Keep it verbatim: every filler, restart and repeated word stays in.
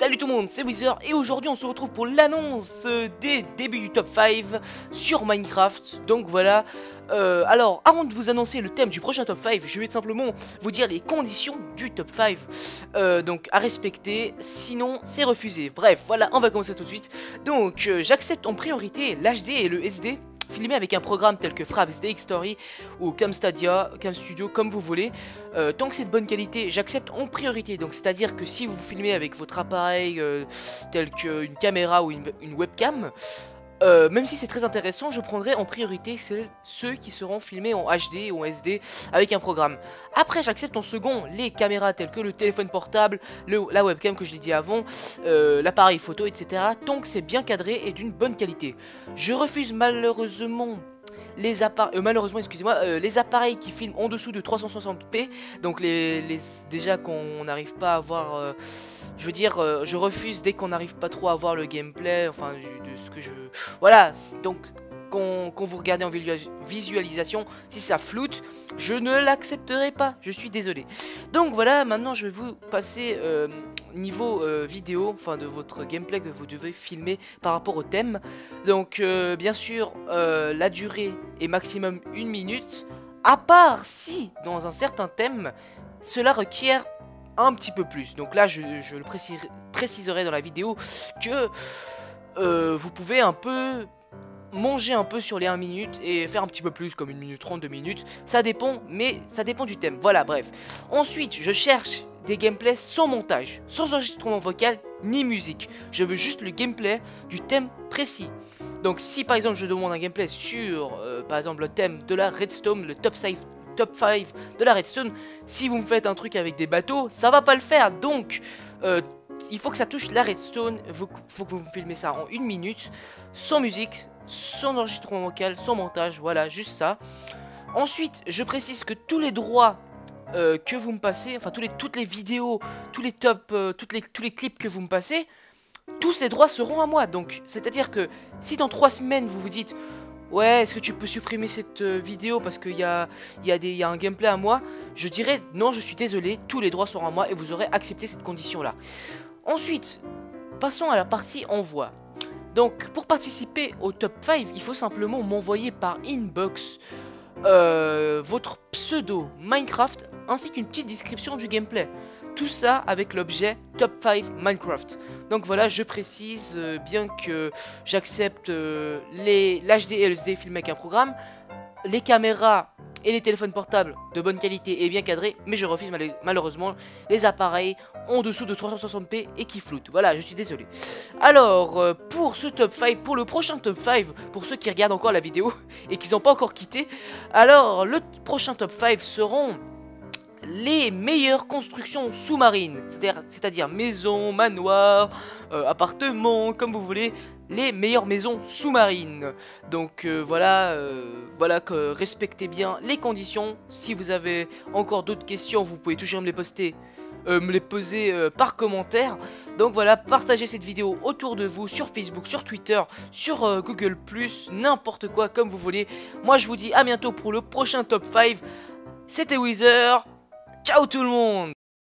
Salut tout le monde, c'est Wither et aujourd'hui on se retrouve pour l'annonce des débuts du top cinq sur Minecraft. Donc voilà, euh, alors avant de vous annoncer le thème du prochain top cinq, je vais simplement vous dire les conditions du top cinq euh, donc à respecter, sinon c'est refusé. Bref, voilà, on va commencer tout de suite. Donc euh, j'accepte en priorité l'H D et le S D filmé avec un programme tel que Fraps, D X Story ou Camstadia, Camstudio, comme vous voulez. Euh, tant que c'est de bonne qualité, j'accepte en priorité. Donc c'est à dire que si vous filmez avec votre appareil euh, tel qu'une caméra ou une, une webcam, euh, même si c'est très intéressant, je prendrai en priorité celles, ceux qui seront filmés en H D ou en S D avec un programme. Après j'accepte en second les caméras telles que le téléphone portable, le, la webcam que je l'ai dit avant, euh, l'appareil photo, et cetera. Tant que c'est bien cadré et d'une bonne qualité. Je refuse malheureusement les appareils, euh, malheureusement excusez-moi, euh, les appareils qui filment en dessous de trois cent soixante p. Donc les, les déjà qu'on n'arrive pas à voir, euh, je veux dire, euh, je refuse dès qu'on n'arrive pas trop à voir le gameplay, enfin de ce que je, voilà. Donc quand, quand vous regardez en visualisation, si ça floute, je ne l'accepterai pas, je suis désolé. Donc voilà, maintenant je vais vous passer euh, niveau euh, vidéo, enfin de votre gameplay que vous devez filmer par rapport au thème. Donc euh, bien sûr, euh, la durée est maximum une minute, à part si dans un certain thème, cela requiert un petit peu plus. Donc là je, je le préciserai, préciserai dans la vidéo que euh, vous pouvez un peu manger un peu sur les une minute et faire un petit peu plus comme une minute trente, deux minutes, ça dépend, mais ça dépend du thème. Voilà, bref. Ensuite je cherche des gameplays sans montage, sans enregistrement vocal ni musique. Je veux juste le gameplay du thème précis. Donc si par exemple je demande un gameplay sur euh, par exemple le thème de la redstone, le top cinq, top cinq de la redstone, si vous me faites un truc avec des bateaux, ça va pas le faire. Donc euh, il faut que ça touche la redstone, il faut, faut que vous me filmez ça en une minute, sans musique, sans enregistrement vocal, sans montage, voilà, juste ça. Ensuite, je précise que tous les droits euh, que vous me passez, enfin tous les, toutes les vidéos, tous les tops, euh, toutes les, tous les clips que vous me passez, tous ces droits seront à moi. Donc, c'est-à-dire que si dans trois semaines vous vous dites ouais, est-ce que tu peux supprimer cette euh, vidéo parce qu'il y a, y, a y a un gameplay à moi, je dirais non, je suis désolé, tous les droits seront à moi et vous aurez accepté cette condition-là. Ensuite, passons à la partie envoi. Donc, pour participer au top cinq, il faut simplement m'envoyer par inbox euh, votre pseudo Minecraft ainsi qu'une petite description du gameplay. Tout ça avec l'objet top cinq Minecraft. Donc voilà, je précise euh, bien que j'accepte euh, l'H D et le S D filmés avec un programme, les caméras et les téléphones portables de bonne qualité et bien cadrés, mais je refuse mal malheureusement les appareils en dessous de trois cent soixante p et qui floutent. Voilà, je suis désolé. Alors, euh, pour ce top cinq, pour le prochain top cinq, pour ceux qui regardent encore la vidéo et qui n'ont pas encore quitté, alors le prochain top cinq seront les meilleures constructions sous-marines, c'est-à-dire maisons, manoirs, euh, appartements, comme vous voulez, les meilleures maisons sous-marines. Donc euh, voilà, euh, voilà que respectez bien les conditions. Si vous avez encore d'autres questions, vous pouvez toujours me les poster, euh, me les poser euh, par commentaire. Donc voilà, partagez cette vidéo autour de vous sur Facebook, sur Twitter, sur euh, Google plus, n'importe quoi comme vous voulez. Moi je vous dis à bientôt pour le prochain top cinq. C'était Wither. Ciao tout le monde!